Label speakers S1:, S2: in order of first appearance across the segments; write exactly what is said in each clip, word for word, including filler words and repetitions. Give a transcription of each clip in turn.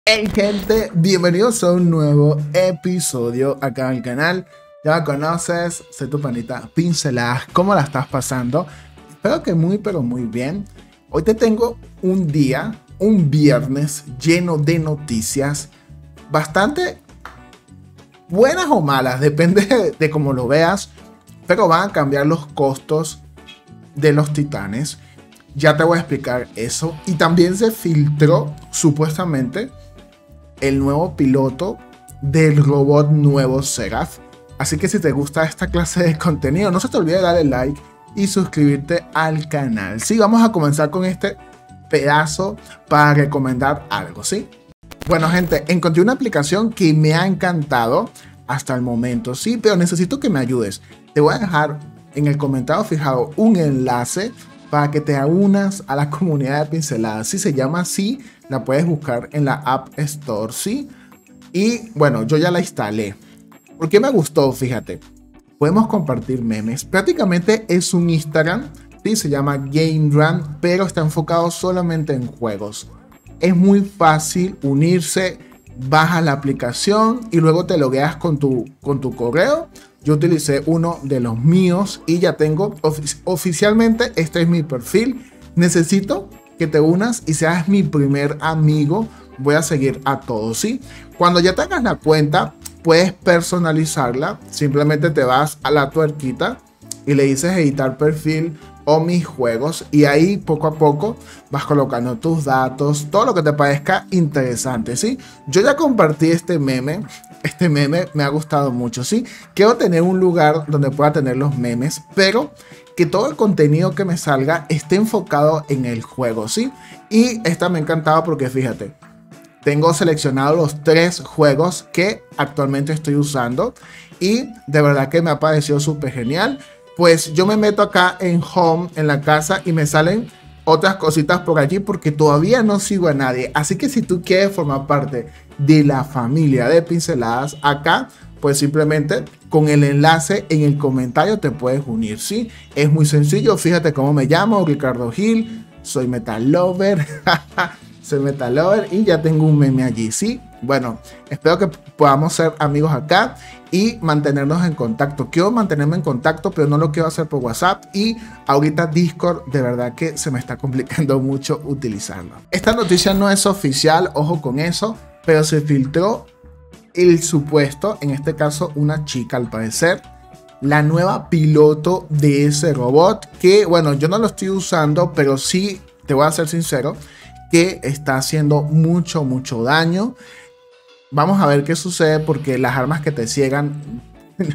S1: Hey gente, bienvenidos a un nuevo episodio acá en el canal. Ya me conoces, soy tu panita Pinceladas. ¿Cómo la estás pasando? Espero que muy pero muy bien. Hoy te tengo un día, un viernes lleno de noticias bastante buenas o malas, depende de, de cómo lo veas, pero van a cambiar los costos de los titanes. Ya te voy a explicar eso. Y también se filtró supuestamente el nuevo piloto del robot nuevo Seraph. Así que si te gusta esta clase de contenido, no se te olvide darle like y suscribirte al canal. Sí, vamos a comenzar con este pedazo para recomendar algo, ¿sí? Bueno, gente, encontré una aplicación que me ha encantado hasta el momento, sí, pero necesito que me ayudes. Te voy a dejar en el comentario fijado un enlace para que te unas a la comunidad de Pinceladas. Si se llama así, la puedes buscar en la App Store, ¿sí? Y bueno, yo ya la instalé. ¿Por qué me gustó? Fíjate, podemos compartir memes. Prácticamente es un Instagram, ¿sí? Se llama Game Run, pero está enfocado solamente en juegos. Es muy fácil unirse, bajas la aplicación y luego te logueas con tu, con tu correo. Yo utilicé uno de los míos y ya tengo ofici oficialmente, este es mi perfil. Necesito que te unas y seas mi primer amigo. Voy a seguir a todos, ¿sí? Cuando ya tengas la cuenta, puedes personalizarla. Simplemente te vas a la tuerquita y le dices editar perfil o mis juegos, y ahí poco a poco vas colocando tus datos, todo lo que te parezca interesante, ¿sí? Yo ya compartí este meme, este meme me ha gustado mucho, ¿sí? Quiero tener un lugar donde pueda tener los memes, pero que todo el contenido que me salga esté enfocado en el juego, ¿sí? Y esta me ha encantado porque fíjate, tengo seleccionados los tres juegos que actualmente estoy usando y de verdad que me ha parecido súper genial. Pues yo me meto acá en Home, en la casa, y me salen otras cositas por allí porque todavía no sigo a nadie. Así que si tú quieres formar parte de la familia de Pinceladas, acá, pues simplemente con el enlace en el comentario te puedes unir, ¿sí? Es muy sencillo, fíjate cómo me llamo, Ricardo Gil, soy Metal Lover, soy Metal Lover y ya tengo un meme allí, ¿sí? Bueno, espero que podamos ser amigos acá y mantenernos en contacto. Quiero mantenerme en contacto, pero no lo quiero hacer por WhatsApp. Y ahorita Discord, de verdad que se me está complicando mucho utilizarlo. Esta noticia no es oficial, ojo con eso, pero se filtró el supuesto, en este caso una chica al parecer, la nueva piloto de ese robot. Que bueno, yo no lo estoy usando, pero sí, te voy a ser sincero, que está haciendo mucho, mucho daño. Vamos a ver qué sucede porque las armas que te ciegan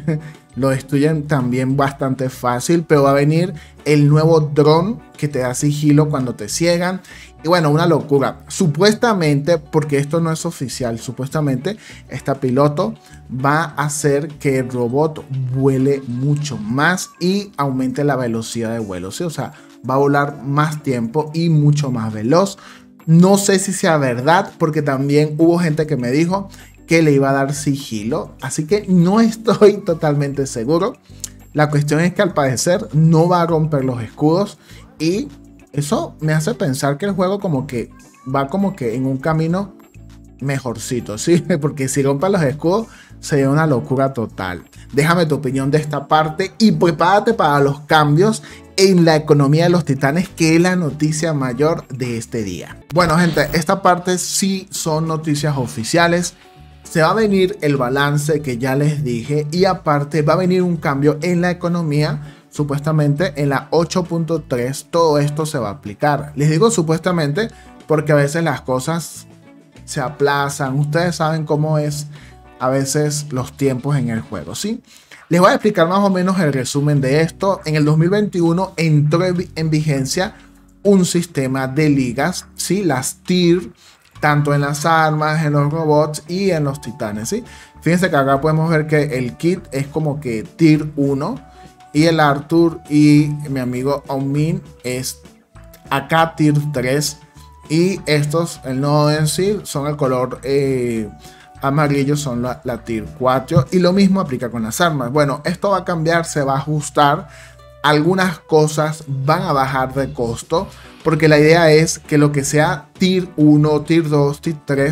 S1: lo destruyen también bastante fácil. Pero va a venir el nuevo dron que te da sigilo cuando te ciegan. Y bueno, una locura. Supuestamente, porque esto no es oficial, supuestamente esta piloto va a hacer que el robot vuele mucho más y aumente la velocidad de vuelo, ¿sí? O sea, va a volar más tiempo y mucho más veloz. No sé si sea verdad, porque también hubo gente que me dijo que le iba a dar sigilo, así que no estoy totalmente seguro. La cuestión es que al parecer no va a romper los escudos y eso me hace pensar que el juego como que va como que en un camino mejorcito, ¿sí? Porque si rompe los escudos sería una locura total. Déjame tu opinión de esta parte y prepárate para los cambios en la economía de los titanes, que es la noticia mayor de este día. Bueno, gente, esta parte sí son noticias oficiales. Se va a venir el balance que ya les dije y aparte va a venir un cambio en la economía. Supuestamente en la ocho punto tres todo esto se va a aplicar. Les digo supuestamente porque a veces las cosas se aplazan. Ustedes saben cómo es a veces los tiempos en el juego, ¿sí? Les voy a explicar más o menos el resumen de esto. En el dos mil veintiuno entró en vigencia un sistema de ligas, ¿sí? Las tier, tanto en las armas, en los robots y en los titanes, ¿sí? Fíjense que acá podemos ver que el kit es como que tier uno y el Arthur y mi amigo Omin es acá tier tres y estos, el nodo en sí, son el color eh, amarillos, son la, la tier cuatro y lo mismo aplica con las armas. Bueno, esto va a cambiar, se va a ajustar, algunas cosas van a bajar de costo porque la idea es que lo que sea tier uno, tier dos, tier tres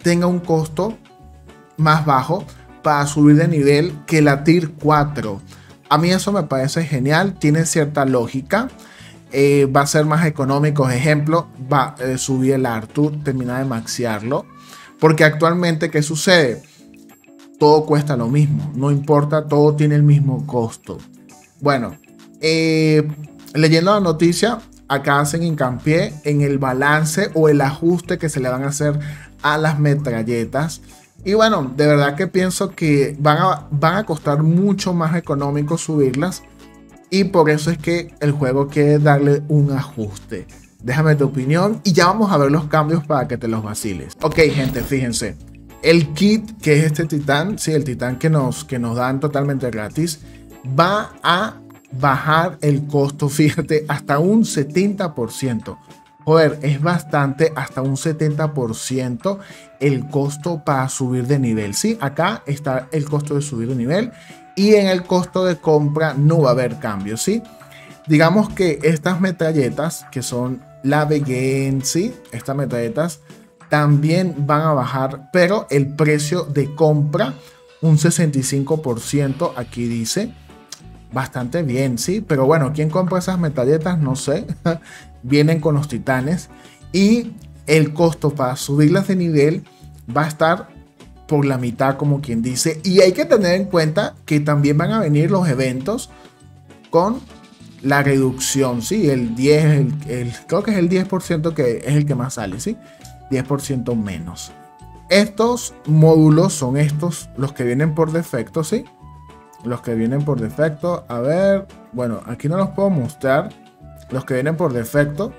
S1: tenga un costo más bajo para subir de nivel que la Tier cuatro. A mí eso me parece genial, tiene cierta lógica. Eh, va a ser más económico. Ejemplo, va a eh, subir el Arthur, terminar de maxearlo. Porque actualmente, ¿qué sucede? Todo cuesta lo mismo, no importa, todo tiene el mismo costo. Bueno, eh, leyendo la noticia, acá hacen hincapié en el balance o el ajuste que se le van a hacer a las metralletas. Y bueno, de verdad que pienso que van a, van a costar mucho más económico subirlas. Y por eso es que el juego quiere darle un ajuste. Déjame tu opinión y ya vamos a ver los cambios para que te los vaciles. Ok, gente, fíjense. El kit, que es este titán, sí, el titán que nos, que nos dan totalmente gratis, va a bajar el costo, fíjate, hasta un setenta por ciento. Joder, es bastante, hasta un setenta por ciento el costo para subir de nivel. Sí, acá está el costo de subir de nivel y en el costo de compra no va a haber cambios, ¿sí? Digamos que estas metralletas, que son la Begin, ¿sí? Estas metralletas también van a bajar, pero el precio de compra un sesenta y cinco por ciento, aquí dice. Bastante bien, sí, pero bueno, ¿quién compra esas metralletas? No sé. Vienen con los titanes y el costo para subirlas de nivel va a estar por la mitad, como quien dice. Y hay que tener en cuenta que también van a venir los eventos con la reducción, sí, el diez, el, el, creo que es el diez por ciento que es el que más sale, sí, diez por ciento menos. Estos módulos son estos, los que vienen por defecto, sí. Los que vienen por defecto, a ver, bueno, aquí no los puedo mostrar. Los que vienen por defecto,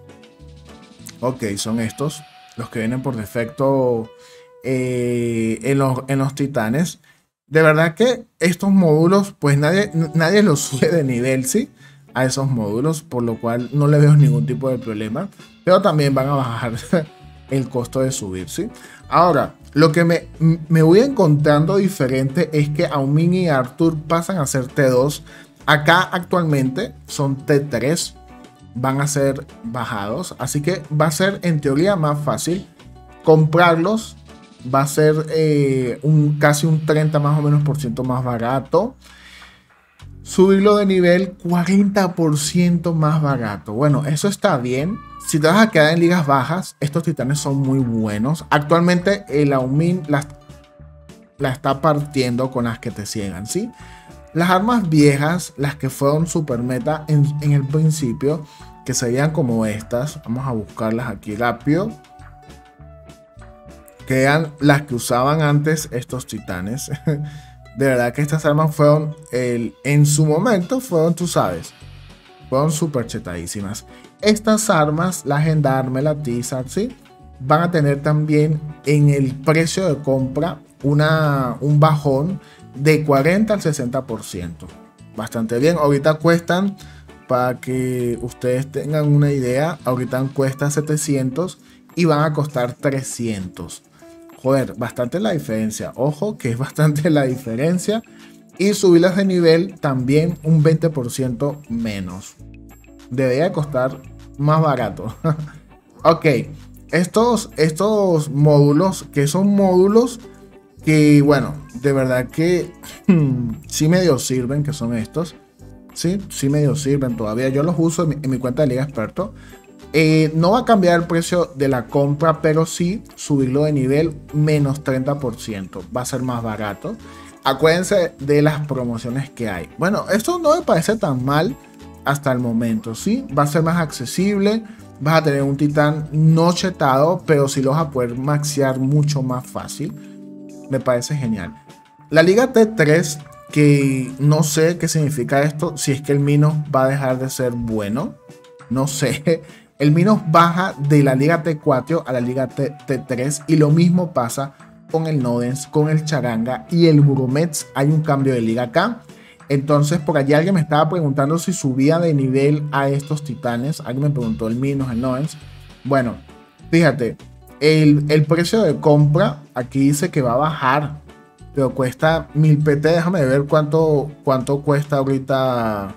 S1: ok, son estos. Los que vienen por defecto eh, en, los, en los titanes. De verdad que estos módulos, pues nadie, nadie los sube de nivel, ¿sí? A esos módulos, por lo cual no le veo ningún tipo de problema. Pero también van a bajar el costo de subir, ¿sí? Ahora, lo que me, me voy encontrando diferente es que Aumin y Arthur pasan a ser T dos. Acá actualmente son T tres. Van a ser bajados. Así que va a ser en teoría más fácil comprarlos. Va a ser eh, un, casi un treinta más o menos por ciento más barato. Subirlo de nivel cuarenta por ciento más barato. Bueno, eso está bien. Si te vas a quedar en ligas bajas, estos titanes son muy buenos. Actualmente el Aumin la, la está partiendo con las que te ciegan, ¿sí? Las armas viejas, las que fueron super meta en, en el principio, que serían como estas. Vamos a buscarlas aquí rápido. Que eran las que usaban antes estos titanes. De verdad que estas armas fueron, el, en su momento, fueron, tú sabes, fueron súper chetadísimas. Estas armas, la Gendarme, la Tizard, ¿sí? Van a tener también en el precio de compra una, un bajón de cuarenta al sesenta por ciento. Bastante bien. Ahorita cuestan, para que ustedes tengan una idea, ahorita cuesta setecientos y van a costar trescientos. Joder, bastante la diferencia. Ojo que es bastante la diferencia. Y subirlas de nivel también un veinte por ciento menos. Debería costar más barato. Ok, estos, estos módulos, que son módulos que, bueno, de verdad que sí medio sirven, que son estos. Sí, sí medio sirven todavía. Yo los uso en mi, en mi cuenta de Liga Experto. Eh, no va a cambiar el precio de la compra, pero sí subirlo de nivel menos treinta por ciento. Va a ser más barato. Acuérdense de las promociones que hay. Bueno, esto no me parece tan mal hasta el momento, ¿sí? Va a ser más accesible. Vas a tener un titán no chetado, pero sí lo vas a poder maxear mucho más fácil. Me parece genial. La Liga T tres, que no sé qué significa esto. Si es que el Minos va a dejar de ser bueno. No sé. El Minos baja de la Liga T cuatro a la Liga T tres. Y lo mismo pasa con el Nodens, con el Charanga y el Muromets. Hay un cambio de liga acá. Entonces por allí alguien me estaba preguntando si subía de nivel a estos titanes. Alguien me preguntó el Minos, el Nodens. Bueno, fíjate. El, el precio de compra aquí dice que va a bajar. Pero cuesta mil P T. Déjame ver cuánto, cuánto cuesta ahorita.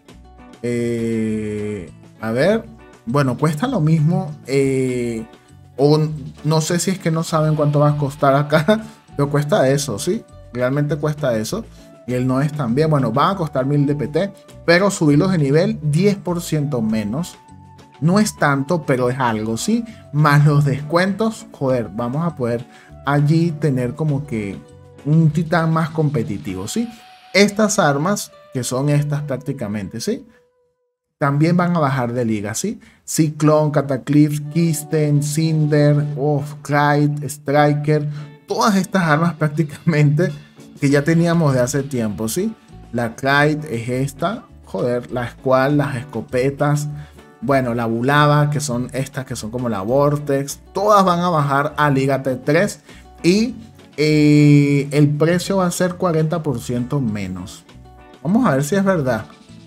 S1: Eh, a ver. Bueno, cuesta lo mismo. Eh, O no sé si es que no saben cuánto va a costar acá, pero cuesta eso, ¿sí? Realmente cuesta eso. Y el no es también, bueno, van a costar mil D P T, pero subirlos de nivel diez por ciento menos. No es tanto, pero es algo, ¿sí? Más los descuentos, joder, vamos a poder allí tener como que un titán más competitivo, ¿sí? Estas armas, que son estas prácticamente, ¿sí? También van a bajar de liga, ¿sí? Ciclón, Cataclysm, Kisten, Cinder, oh, Clyde, Striker, todas estas armas prácticamente que ya teníamos de hace tiempo, ¿sí? La Clyde es esta, joder, la Squall, las escopetas, bueno, la Bulava, que son estas que son como la Vortex, todas van a bajar a Liga T tres y eh, el precio va a ser cuarenta por ciento menos. Vamos a ver si es verdad.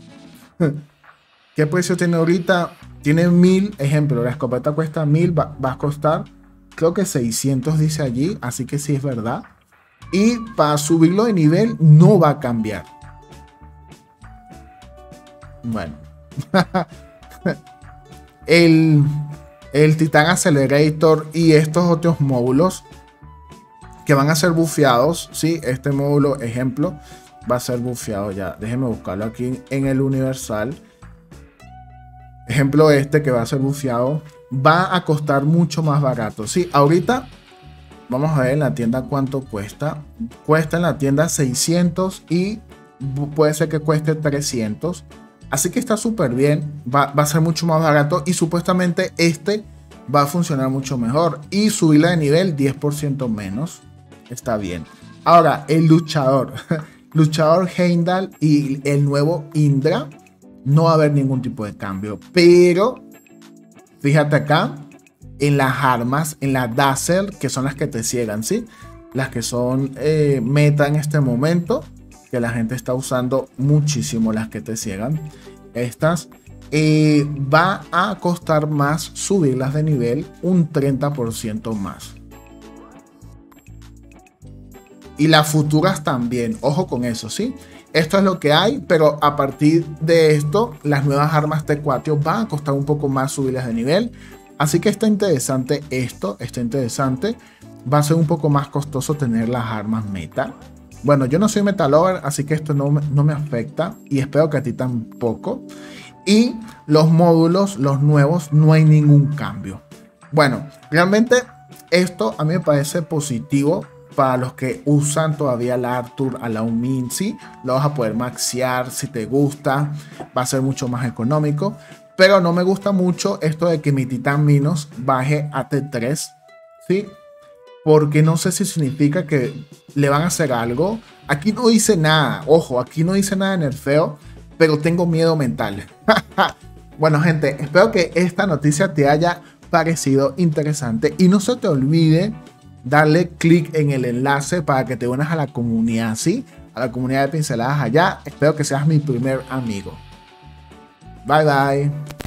S1: ¿Qué precio tiene ahorita? Tiene mil, ejemplo, la escopeta cuesta mil, va, va a costar, creo que seiscientos dice allí, así que sí es verdad. Y para subirlo de nivel no va a cambiar. Bueno. el, el Titan Accelerator y estos otros módulos que van a ser bufeados, ¿sí? Este módulo, ejemplo, va a ser bufeado ya. Déjenme buscarlo aquí en el Universal. Ejemplo este que va a ser bufeado va a costar mucho más barato. Sí, ahorita vamos a ver en la tienda cuánto cuesta. Cuesta en la tienda seiscientos y puede ser que cueste trescientos. Así que está súper bien. Va, va a ser mucho más barato y supuestamente este va a funcionar mucho mejor. Y subirla de nivel diez por ciento menos. Está bien. Ahora, el luchador. Luchador Heimdall y el nuevo Indra. No va a haber ningún tipo de cambio. Pero, fíjate acá. En las armas, en las Dazzle, que son las que te ciegan, ¿sí? Las que son eh, meta en este momento. Que la gente está usando muchísimo las que te ciegan. Estas. Eh, va a costar más subirlas de nivel. Un treinta por ciento más. Y las futuras también. Ojo con eso, ¿sí? Esto es lo que hay, pero a partir de esto, las nuevas armas T cuatro van a costar un poco más subirlas de nivel. Así que está interesante esto, está interesante. Va a ser un poco más costoso tener las armas meta. Bueno, yo no soy metalover, así que esto no me, no me afecta. Y espero que a ti tampoco. Y los módulos, los nuevos, no hay ningún cambio. Bueno, realmente esto a mí me parece positivo. Para los que usan todavía la Arthur a la Umin, ¿sí? Lo vas a poder maxear si te gusta. Va a ser mucho más económico. Pero no me gusta mucho esto de que mi Titán Minos baje a T tres, ¿sí? Porque no sé si significa que le van a hacer algo. Aquí no dice nada. Ojo, aquí no dice nada de nerfeo. Pero tengo miedo mental. Bueno, gente, espero que esta noticia te haya parecido interesante. Y no se te olvide darle clic en el enlace para que te unas a la comunidad, ¿sí? A la comunidad de Pinceladas allá. Espero que seas mi primer amigo. Bye, bye.